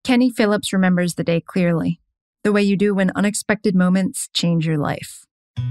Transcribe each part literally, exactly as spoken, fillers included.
Kenny Phillips remembers the day clearly, the way you do when unexpected moments change your life.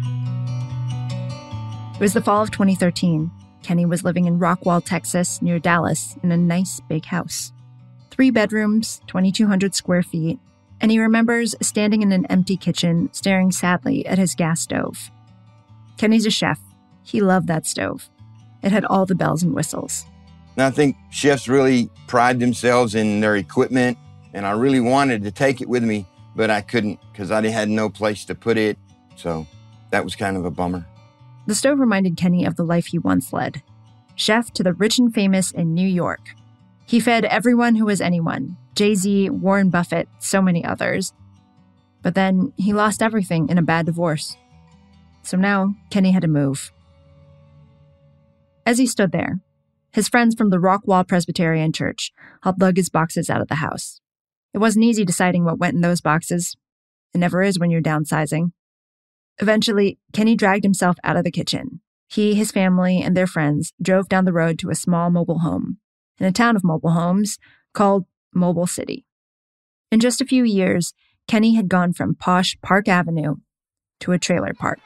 It was the fall of twenty thirteen. Kenny was living in Rockwall, Texas, near Dallas, in a nice big house. Three bedrooms, twenty-two hundred square feet, and he remembers standing in an empty kitchen, staring sadly at his gas stove. Kenny's a chef. He loved that stove. It had all the bells and whistles. And I think chefs really pride themselves in their equipment, and I really wanted to take it with me, but I couldn't because I had no place to put it, so that was kind of a bummer. The stove reminded Kenny of the life he once led. Chef to the rich and famous in New York. He fed everyone who was anyone, Jay-Z, Warren Buffett, so many others. But then he lost everything in a bad divorce. So now Kenny had to move. As he stood there, his friends from the Rockwall Presbyterian Church helped lug his boxes out of the house. It wasn't easy deciding what went in those boxes. It never is when you're downsizing. Eventually, Kenny dragged himself out of the kitchen. He, his family, and their friends drove down the road to a small mobile home in a town of mobile homes called Mobile City. In just a few years, Kenny had gone from posh Park Avenue to a trailer park.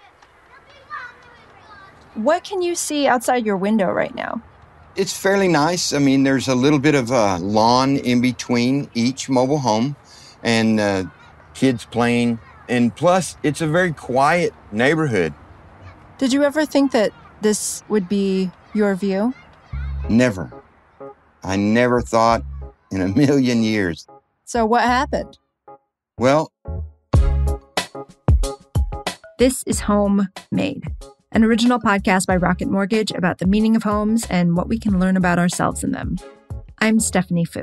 What can you see outside your window right now? It's fairly nice. I mean, there's a little bit of a lawn in between each mobile home and uh, kids playing. And plus, it's a very quiet neighborhood. Did you ever think that this would be your view? Never. I never thought in a million years. So what happened? Well, this is Home Made, an original podcast by Rocket Mortgage about the meaning of homes and what we can learn about ourselves in them. I'm Stephanie Fu.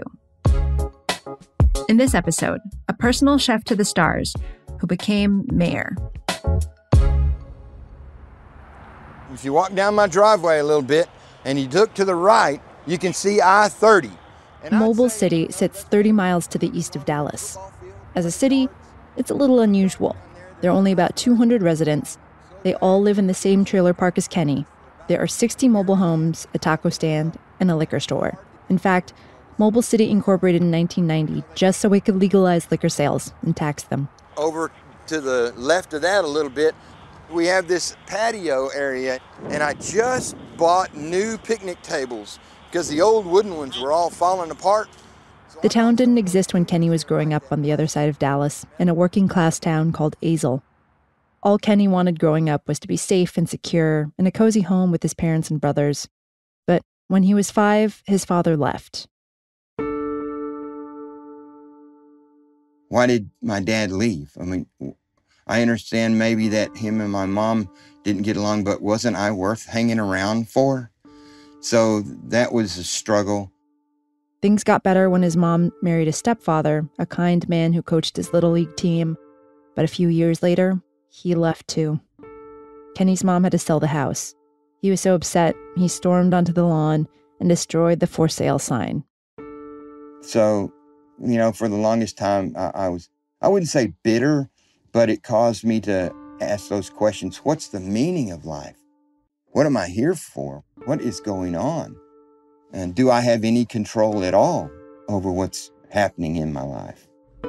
In this episode, a personal chef to the stars who became mayor. If you walk down my driveway a little bit and you look to the right, you can see I thirty. And Mobile City sits thirty miles to the east of Dallas. As a city, it's a little unusual. There are only about two hundred residents. They all live in the same trailer park as Kenny. There are sixty mobile homes, a taco stand, and a liquor store. In fact, Mobile City incorporated in nineteen ninety just so it could legalize liquor sales and tax them. Over to the left of that a little bit, we have this patio area, and I just bought new picnic tables because the old wooden ones were all falling apart. So the town didn't exist when Kenny was growing up on the other side of Dallas, in a working-class town called Azle. All Kenny wanted growing up was to be safe and secure in a cozy home with his parents and brothers. But when he was five, his father left. Why did my dad leave? I mean, I understand maybe that him and my mom didn't get along, but wasn't I worth hanging around for? So that was a struggle. Things got better when his mom married a stepfather, a kind man who coached his Little League team. But a few years later, he left too. Kenny's mom had to sell the house. He was so upset, he stormed onto the lawn and destroyed the for sale sign. So, you know, for the longest time, I, I was, I wouldn't say bitter, but it caused me to ask those questions. What's the meaning of life? What am I here for? What is going on? And do I have any control at all over what's happening in my life?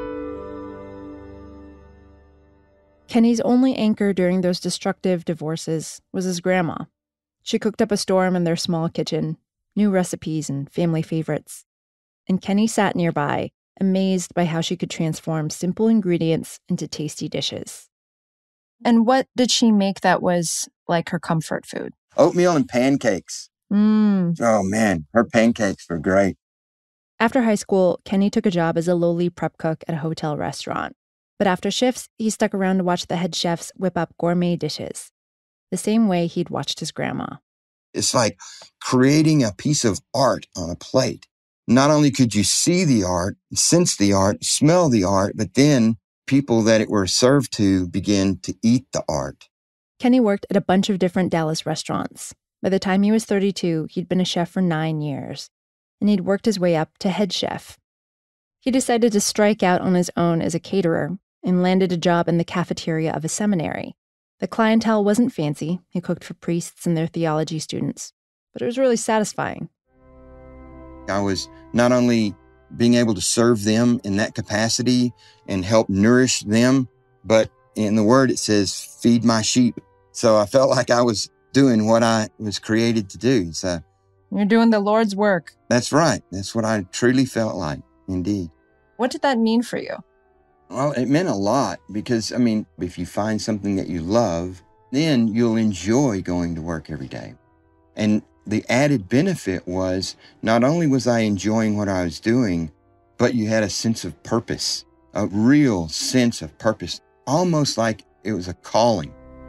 Kenny's only anchor during those destructive divorces was his grandma. She cooked up a storm in their small kitchen, new recipes and family favorites. And Kenny sat nearby, amazed by how she could transform simple ingredients into tasty dishes. And what did she make that was like her comfort food? Oatmeal and pancakes. Mm. Oh, man, her pancakes were great. After high school, Kenny took a job as a lowly prep cook at a hotel restaurant. But after shifts, he stuck around to watch the head chefs whip up gourmet dishes, the same way he'd watched his grandma. It's like creating a piece of art on a plate. Not only could you see the art, sense the art, smell the art, but then people that it were served to begin to eat the art. Kenny worked at a bunch of different Dallas restaurants. By the time he was thirty-two, he'd been a chef for nine years, and he'd worked his way up to head chef. He decided to strike out on his own as a caterer and landed a job in the cafeteria of a seminary. The clientele wasn't fancy. He cooked for priests and their theology students, but it was really satisfying. I was not only being able to serve them in that capacity and help nourish them. But in the word, it says, feed my sheep. So I felt like I was doing what I was created to do. So you're doing the Lord's work. That's right. That's what I truly felt like, indeed. What did that mean for you? Well, it meant a lot because, I mean, if you find something that you love, then you'll enjoy going to work every day. And the added benefit was not only was I enjoying what I was doing, but you had a sense of purpose, a real sense of purpose, almost like it was a calling.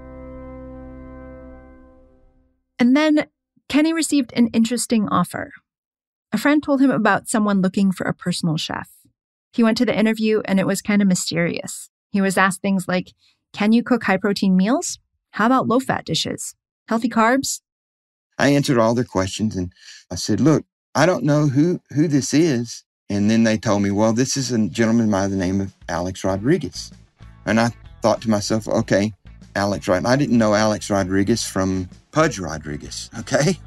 And then Kenny received an interesting offer. A friend told him about someone looking for a personal chef. He went to the interview and it was kind of mysterious. He was asked things like, can you cook high-protein meals? How about low-fat dishes? Healthy carbs? I answered all their questions and I said, look, I don't know who, who this is. And then they told me, well, this is a gentleman by the name of Alex Rodriguez. And I thought to myself, okay, Alex Rodriguez. I didn't know Alex Rodriguez from Pudge Rodriguez, okay?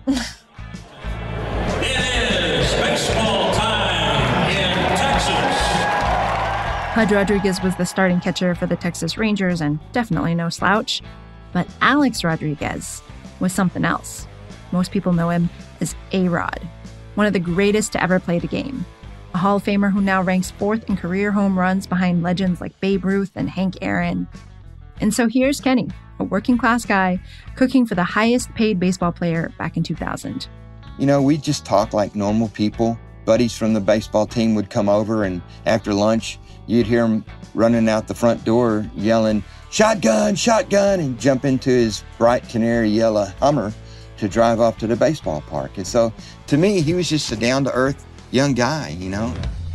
It is baseball time in Texas. Pudge Rodriguez was the starting catcher for the Texas Rangers and definitely no slouch. But Alex Rodriguez was something else. Most people know him as A-Rod, one of the greatest to ever play the game. A Hall of Famer who now ranks fourth in career home runs behind legends like Babe Ruth and Hank Aaron. And so here's Kenny, a working-class guy, cooking for the highest-paid baseball player back in two thousand. You know, we just talk like normal people. Buddies from the baseball team would come over, and after lunch, you'd hear him running out the front door yelling, shotgun, shotgun, and jump into his bright canary yellow Hummer to drive off to the baseball park. And so, to me, he was just a down-to-earth young guy, you know.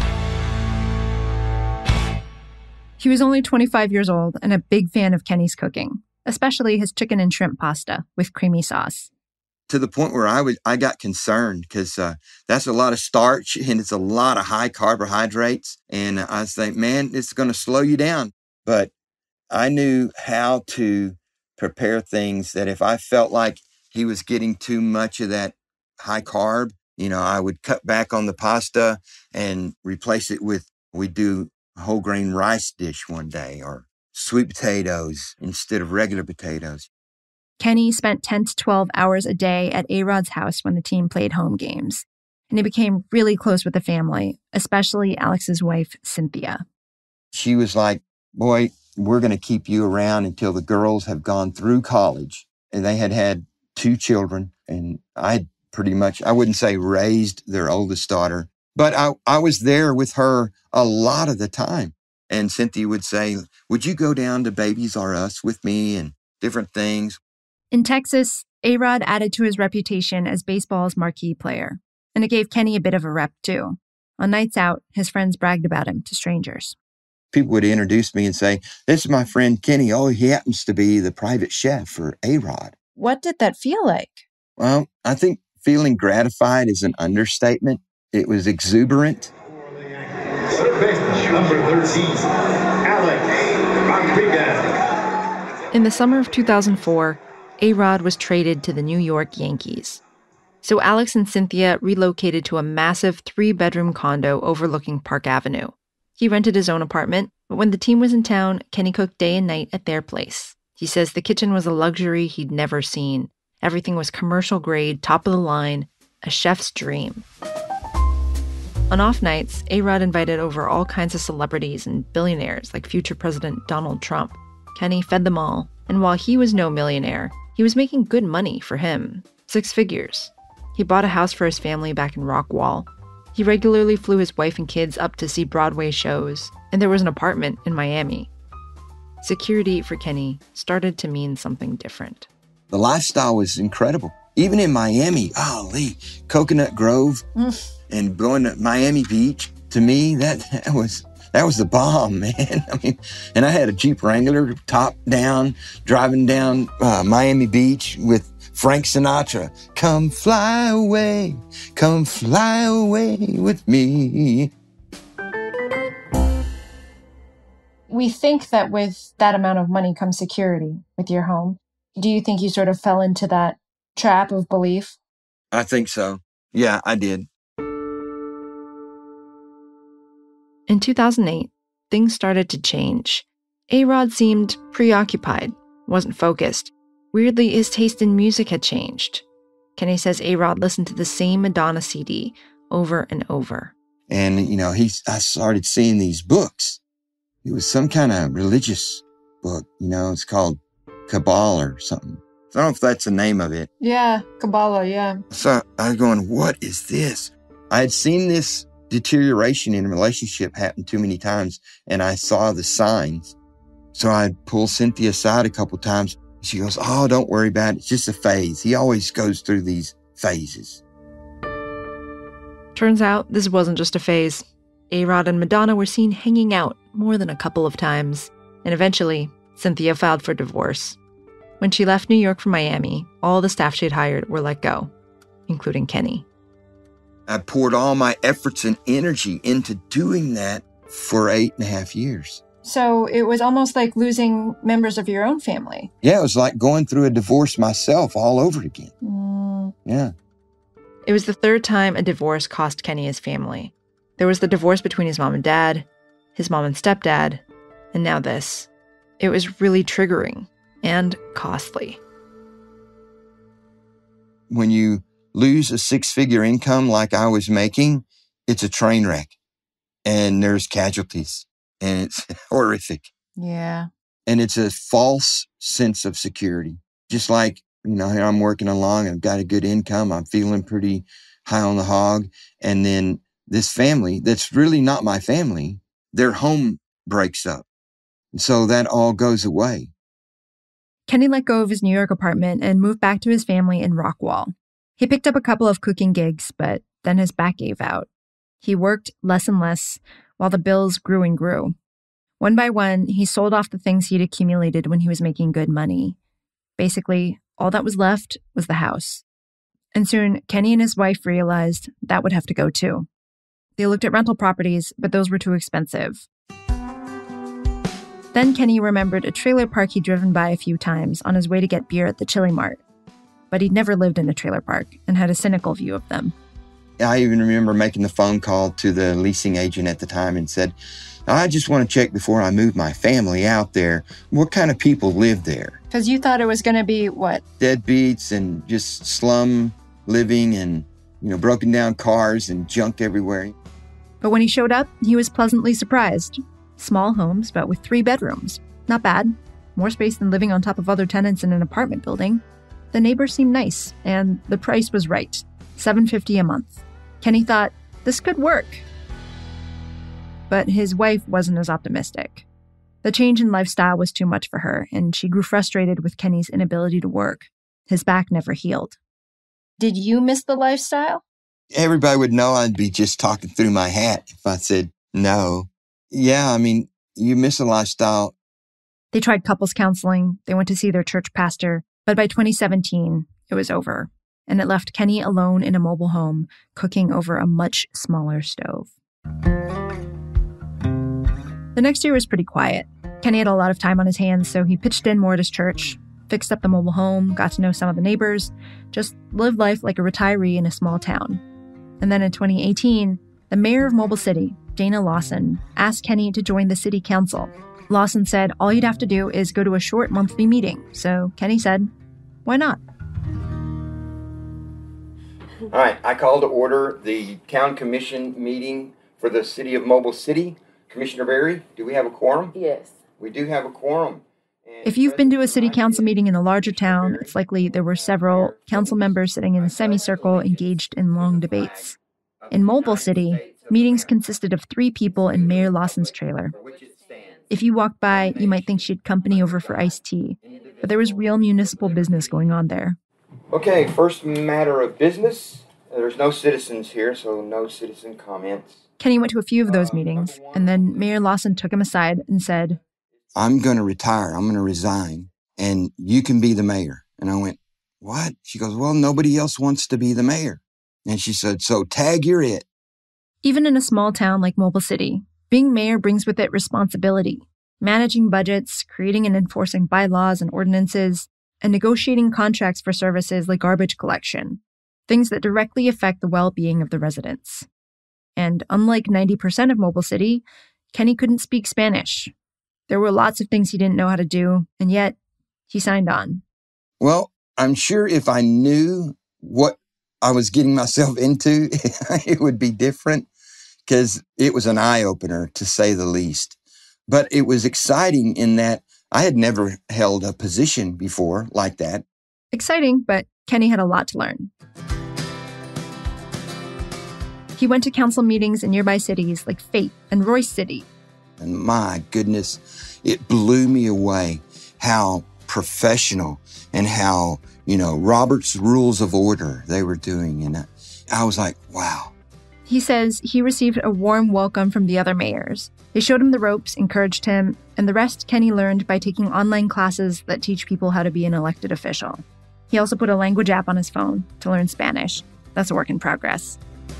He was only twenty-five years old and a big fan of Kenny's cooking, especially his chicken and shrimp pasta with creamy sauce. To the point where I was, I got concerned because uh, that's a lot of starch and it's a lot of high carbohydrates. And I was like, man, it's going to slow you down. But I knew how to prepare things that if I felt like he was getting too much of that high carb, you know, I would cut back on the pasta and replace it with, we do a whole grain rice dish one day or sweet potatoes instead of regular potatoes. Kenny spent ten to twelve hours a day at A-Rod's house when the team played home games. And he became really close with the family, especially Alex's wife, Cynthia. She was like, boy, we're going to keep you around until the girls have gone through college. And they had had two children. And I pretty much, I wouldn't say raised their oldest daughter, but I, I was there with her a lot of the time. And Cynthia would say, would you go down to Babies R Us with me and different things? In Texas, A-Rod added to his reputation as baseball's marquee player. And it gave Kenny a bit of a rep, too. On nights out, his friends bragged about him to strangers. People would introduce me and say, this is my friend Kenny. Oh, he happens to be the private chef for A-Rod. What did that feel like? Well, I think feeling gratified is an understatement. It was exuberant. Third baseman, number thirteen, Alex Rodriguez. In the summer of two thousand four, A-Rod was traded to the New York Yankees. So Alex and Cynthia relocated to a massive three-bedroom condo overlooking Park Avenue. He rented his own apartment, but when the team was in town, Kenny cooked day and night at their place. He says the kitchen was a luxury he'd never seen. Everything was commercial grade, top of the line, a chef's dream. On off nights, A-Rod invited over all kinds of celebrities and billionaires like future President Donald Trump. Kenny fed them all, and while he was no millionaire, he was making good money for him. Six figures. He bought a house for his family back in Rockwall. He regularly flew his wife and kids up to see Broadway shows, and there was an apartment in Miami. Security for Kenny started to mean something different. The lifestyle was incredible. Even in Miami, oh, Lee, Coconut Grove mm. and going to Miami Beach, to me, that, that was that was the bomb, man. I mean, and I had a Jeep Wrangler, top down, driving down uh, Miami Beach with Frank Sinatra. Come fly away, come fly away with me. We think that with that amount of money comes security with your home. Do you think you sort of fell into that trap of belief? I think so. Yeah, I did. In two thousand eight, things started to change. A-Rod seemed preoccupied, wasn't focused. Weirdly, his taste in music had changed. Kenny says A-Rod listened to the same Madonna C D over and over. And, you know, he's, I started seeing these books. It was some kind of religious book, you know, it's called Kabbalah or something. I don't know if that's the name of it. Yeah, Kabbalah, yeah. So I was going, what is this? I had seen this deterioration in a relationship happen too many times, and I saw the signs. So I pulled Cynthia aside a couple times. She goes, oh, don't worry about it. It's just a phase. He always goes through these phases. Turns out this wasn't just a phase. A-Rod and Madonna were seen hanging out more than a couple of times. And eventually, Cynthia filed for divorce. When she left New York for Miami, all the staff she'd hired were let go, including Kenny. I poured all my efforts and energy into doing that for eight and a half years. So it was almost like losing members of your own family. Yeah, it was like going through a divorce myself all over again. Mm. Yeah. It was the third time a divorce cost Kenny his family. There was the divorce between his mom and dad, his mom and stepdad, and now this. It was really triggering and costly. When you lose a six-figure income like I was making, it's a train wreck. And there's casualties. And it's horrific. Yeah. And it's a false sense of security. Just like, you know, here I'm working along, I've got a good income, I'm feeling pretty high on the hog. And then this family, that's really not my family, their home breaks up. And so that all goes away. Kenny let go of his New York apartment and moved back to his family in Rockwall. He picked up a couple of cooking gigs, but then his back gave out. He worked less and less while the bills grew and grew. One by one, he sold off the things he'd accumulated when he was making good money. Basically, all that was left was the house. And soon, Kenny and his wife realized that would have to go too. They looked at rental properties, but those were too expensive. Then Kenny remembered a trailer park he'd driven by a few times on his way to get beer at the Chili Mart. But he'd never lived in a trailer park and had a cynical view of them. I even remember making the phone call to the leasing agent at the time and said, I just want to check before I move my family out there, what kind of people live there? Because you thought it was going to be what? Deadbeats and just slum living and, you know, broken down cars and junk everywhere. But when he showed up, he was pleasantly surprised. Small homes, but with three bedrooms. Not bad. More space than living on top of other tenants in an apartment building. The neighbors seemed nice, and the price was right. seven hundred fifty dollars a month. Kenny thought, this could work. But his wife wasn't as optimistic. The change in lifestyle was too much for her, and she grew frustrated with Kenny's inability to work. His back never healed. Did you miss the lifestyle? Everybody would know I'd be just talking through my hat if I said no. Yeah, I mean, you miss a lifestyle. They tried couples counseling. They went to see their church pastor. But by twenty seventeen, it was over. And it left Kenny alone in a mobile home, cooking over a much smaller stove. The next year was pretty quiet. Kenny had a lot of time on his hands, so he pitched in more at his church, fixed up the mobile home, got to know some of the neighbors, just lived life like a retiree in a small town. And then in twenty eighteen, the mayor of Mobile City, Dana Lawson, asked Kenny to join the city council. Lawson said all you'd have to do is go to a short monthly meeting. So Kenny said, why not? All right, I call to order the town commission meeting for the city of Mobile City. Commissioner Berry, do we have a quorum? Yes. We do have a quorum. And if you've been to a city council meeting in a larger town, it's likely there were several council members sitting in a semicircle engaged in long debates. In Mobile City, meetings consisted of three people in Mayor Lawson's trailer. If you walked by, you might think she had company over for iced tea, but there was real municipal business going on there. Okay, first matter of business. There's no citizens here, so no citizen comments. Kenny went to a few of those meetings, and then Mayor Lawson took him aside and said, I'm going to retire. I'm going to resign, and you can be the mayor. And I went, what? She goes, well, nobody else wants to be the mayor. And she said, so tag, you're it. Even in a small town like Mobile City, being mayor brings with it responsibility. Managing budgets, creating and enforcing bylaws and ordinances, and negotiating contracts for services like garbage collection. Things that directly affect the well-being of the residents. And unlike ninety percent of Mobile City, Kenny couldn't speak Spanish. There were lots of things he didn't know how to do, and yet he signed on. Well, I'm sure if I knew what I was getting myself into, it would be different, because it was an eye-opener, to say the least. But it was exciting in that I had never held a position before like that. Exciting, but Kenny had a lot to learn. He went to council meetings in nearby cities like Fate and Royce City. And my goodness, it blew me away how professional and how, you know, Robert's Rules of Order they were doing. And I was like, wow. He says he received a warm welcome from the other mayors. They showed him the ropes, encouraged him, and the rest Kenny learned by taking online classes that teach people how to be an elected official. He also put a language app on his phone to learn Spanish. That's a work in progress.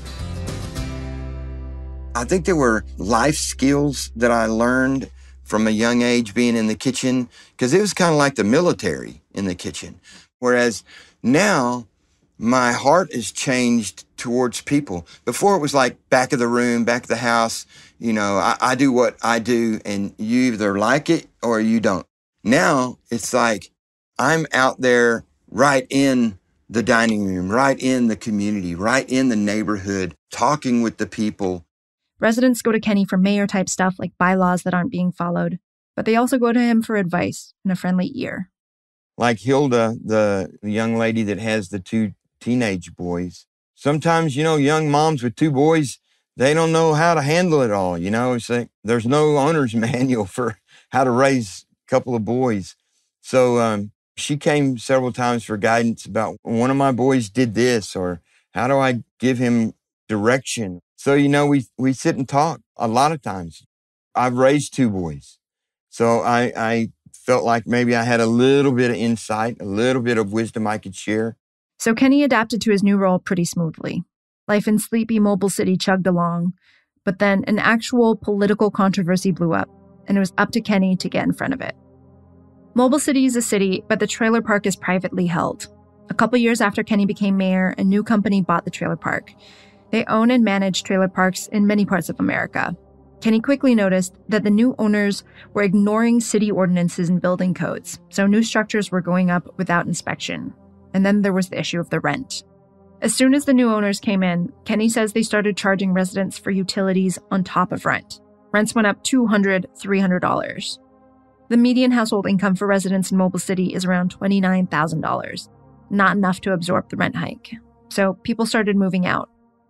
I think there were life skills that I learned from a young age being in the kitchen, because it was kind of like the military in the kitchen. Whereas now, my heart has changed towards people. Before it was like back of the room, back of the house, you know, I, I do what I do and you either like it or you don't. Now it's like I'm out there right in the dining room, right in the community, right in the neighborhood, talking with the people. Residents go to Kenny for mayor-type stuff like bylaws that aren't being followed, but they also go to him for advice and a friendly ear. Like Hilda, the young lady that has the two teenage boys. Sometimes, you know, young moms with two boys, they don't know how to handle it all. You know, it's like there's no owner's manual for how to raise a couple of boys. So um, she came several times for guidance about one of my boys did this, or how do I give him direction? So, you know, we, we sit and talk a lot of times. I've raised two boys. So I, I felt like maybe I had a little bit of insight, a little bit of wisdom I could share. So Kenny adapted to his new role pretty smoothly. Life in sleepy Mobile City chugged along, but then an actual political controversy blew up, and it was up to Kenny to get in front of it. Mobile City is a city, but the trailer park is privately held. A couple years after Kenny became mayor, a new company bought the trailer park. They own and manage trailer parks in many parts of America. Kenny quickly noticed that the new owners were ignoring city ordinances and building codes, so new structures were going up without inspection. And then there was the issue of the rent. As soon as the new owners came in, Kenny says they started charging residents for utilities on top of rent. Rents went up two hundred dollars, three hundred dollars. The median household income for residents in Mobile City is around twenty-nine thousand dollars, not enough to absorb the rent hike. So people started moving out.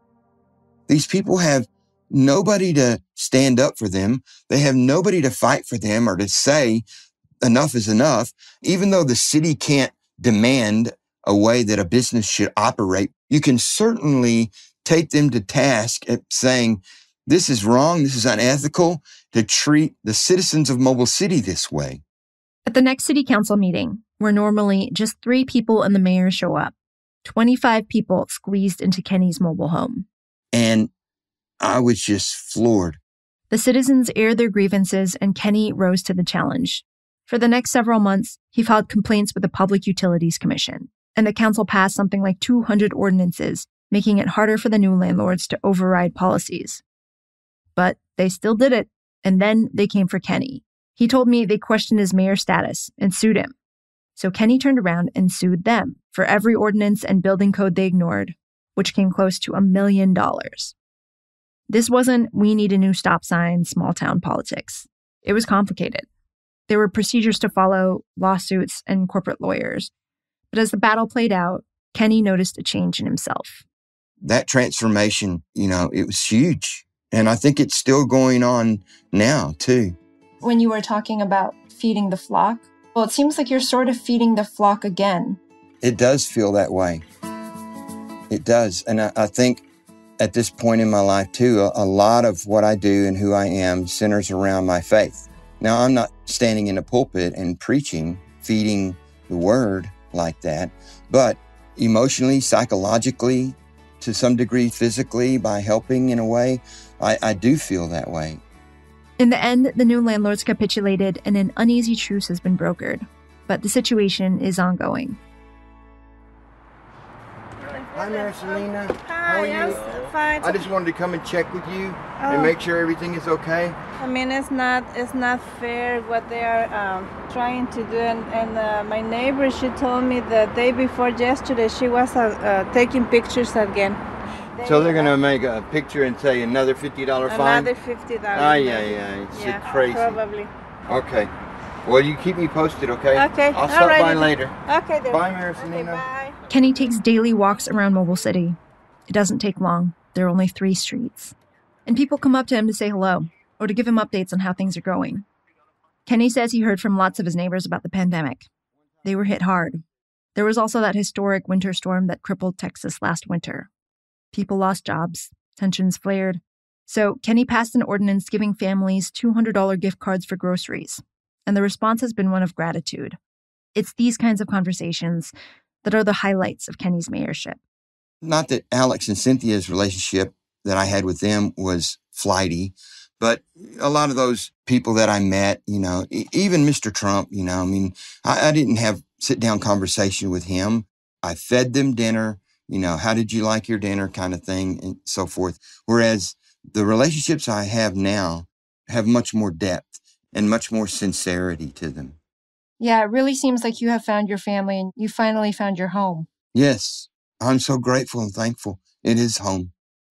These people have nobody to stand up for them. They have nobody to fight for them or to say enough is enough. Even though the city can't demand a way that a business should operate, you can certainly take them to task at saying, this is wrong, this is unethical to treat the citizens of Mobile City this way. At the next city council meeting, where normally just three people and the mayor show up, twenty-five people squeezed into Kenny's mobile home. And I was just floored. The citizens aired their grievances, and Kenny rose to the challenge. For the next several months, he filed complaints with the Public Utilities Commission, and the council passed something like two hundred ordinances, making it harder for the new landlords to override policies. But they still did it, and then they came for Kenny. He told me they questioned his mayor status and sued him. So Kenny turned around and sued them for every ordinance and building code they ignored, which came close to a million dollars. This wasn't we need a new stop sign, small town politics. It was complicated. There were procedures to follow, lawsuits, and corporate lawyers. But as the battle played out, Kenny noticed a change in himself. That transformation, you know, it was huge. And I think it's still going on now, too. When you were talking about feeding the flock, well, it seems like you're sort of feeding the flock again. It does feel that way. It does. And I, I think at this point in my life, too, a, a lot of what I do and who I am centers around my faith. Now, I'm not standing in a pulpit and preaching, feeding the word like that, but emotionally, psychologically, to some degree physically, by helping in a way, I, I do feel that way. In the end, the new landlords capitulated and an uneasy truce has been brokered, but the situation is ongoing. Hi, Marcelina. Hi, How are yes, you? fine. I just wanted to come and check with you Oh. and make sure everything is okay. I mean, it's not it's not fair what they are um, trying to do. And, and uh, my neighbor, she told me the day before yesterday, she was uh, uh, taking pictures again. They, So they're going uh, to make a picture and say another fifty dollar fine? Another fifty dollars. Ay, ay, ay. It's yeah, crazy. probably. Okay. Well, you keep me posted, okay? Okay. I'll stop Alrighty by then. later. Okay, then. Bye, Okay, Marcelina. bye. Kenny takes daily walks around Mobile City. It doesn't take long. There are only three streets. And people come up to him to say hello or to give him updates on how things are going. Kenny says he heard from lots of his neighbors about the pandemic. They were hit hard. There was also that historic winter storm that crippled Texas last winter. People lost jobs. Tensions flared. So Kenny passed an ordinance giving families two hundred dollars gift cards for groceries. And the response has been one of gratitude. It's these kinds of conversations that are the highlights of Kenny's mayorship. Not that Alex and Cynthia's relationship that I had with them was flighty, but a lot of those people that I met, you know, e- even Mister Trump, you know, I mean, I, I didn't have sit-down conversation with him. I fed them dinner, you know, how did you like your dinner kind of thing and so forth. Whereas the relationships I have now have much more depth and much more sincerity to them. Yeah, it really seems like you have found your family and you finally found your home. Yes, I'm so grateful and thankful. It is home.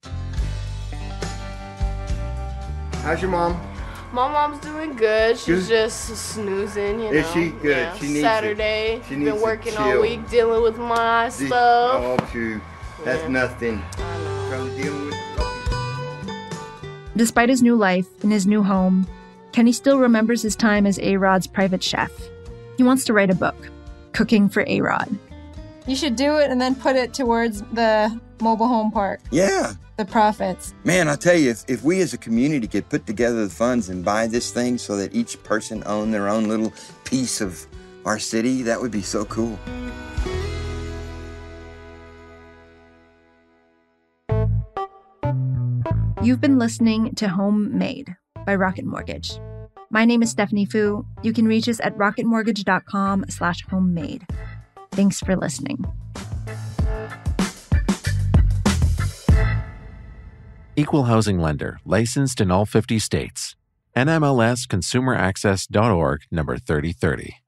How's your mom? My mom's doing good. She's Good? just snoozing, you know. Is she? Good. Yeah. She needs Saturday. to- she needs Been to working chill. all week dealing with my This- stuff. Oh, shoot. That's Yeah. nothing. I know. From dealing with Despite his new life and his new home, Kenny still remembers his time as A-Rod's private chef. He wants to write a book, Cooking for A-Rod. You should do it and then put it towards the mobile home park, Yeah. the profits. Man, I tell you, if, if we as a community could put together the funds and buy this thing so that each person owned their own little piece of our city, that would be so cool. You've been listening to Homemade by Rocket Mortgage. My name is Stephanie Fu. You can reach us at rocketmortgage.com slash homemade. Thanks for listening. Equal housing lender, licensed in all fifty states. N M L S consumer access dot org, number thirty thirty.